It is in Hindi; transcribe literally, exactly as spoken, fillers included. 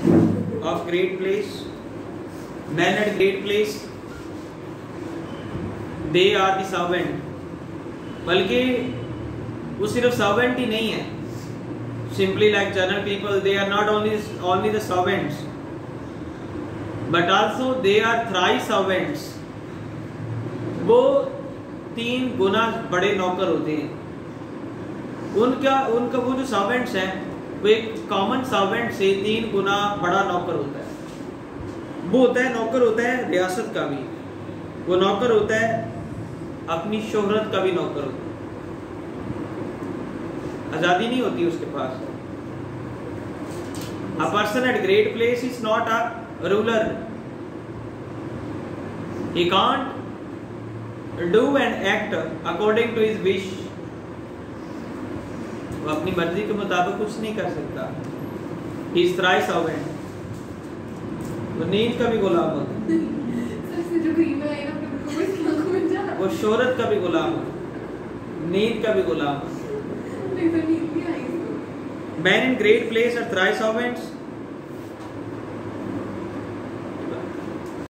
of great place, men at great place, they are the servant. बल्कि वो सिर्फ servant ही नहीं है. Simply like general people, they are not only only the servants, but also they are thrice servants. वो तीन गुना बड़े नौकर होते हैं. उनका उनका वो जो सर्वेंट्स हैं वो एक कॉमन सर्वेंट से तीन गुना बड़ा नौकर होता है. वो होता है नौकर होता है रियासत का भी, वो नौकर होता है अपनी शोहरत का भी नौकर होता है. आजादी नहीं होती उसके पास. A person at great place is not a ruler. He can't do and act according to his wish. वो अपनी मर्जी के मुताबिक कुछ नहीं कर सकता. He is thrice servant. वो नींद का भी गुलाम होता है. वो शोहरत का भी गुलाम होता है, नींद का भी गुलाम होता है. Men in great place are thrice servants.